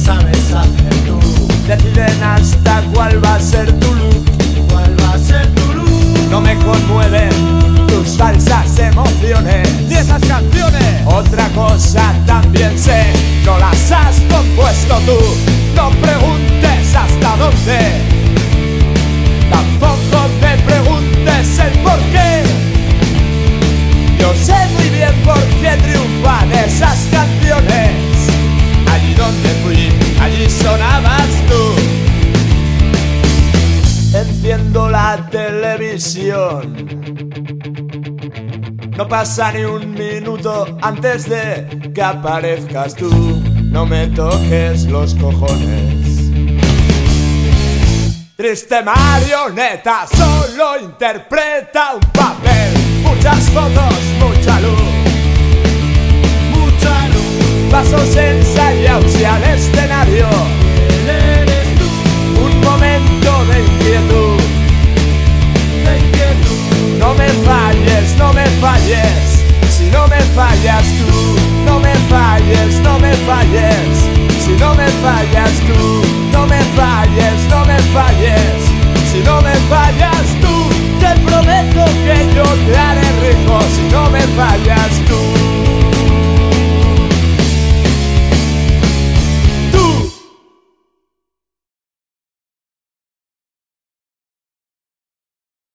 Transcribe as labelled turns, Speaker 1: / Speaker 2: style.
Speaker 1: sabes hacer tú.
Speaker 2: Deciden hasta cuál va a ser tu look.
Speaker 1: ¿Cuál va a ser tu luz?
Speaker 2: No me conmueven tus falsas emociones
Speaker 3: ni esas canciones.
Speaker 2: Otra cosa también sé, no las has compuesto tú. No preguntes hasta dónde, tampoco me preguntes el por qué. Yo sé muy bien por qué triunfan esas canciones. Allí donde fui, allí sonabas tú. Enciendo la televisión, no pasa ni un minuto antes de que aparezcas tú. No me toques los cojones. Triste marioneta, solo interpreta un papel. Muchas fotos, mucha luz,
Speaker 1: Mucha luz.
Speaker 2: pasos ensayados y al escenario
Speaker 1: Eres tú.
Speaker 2: un momento de inquietud.
Speaker 1: De inquietud.
Speaker 2: No me falles, no me falles. Si no me fallas tú, no me falles, no me falles. Si no me fallas tú, no me falles, no me falles. Si no me fallas tú, te prometo que yo te haré rico. Si no me fallas tú.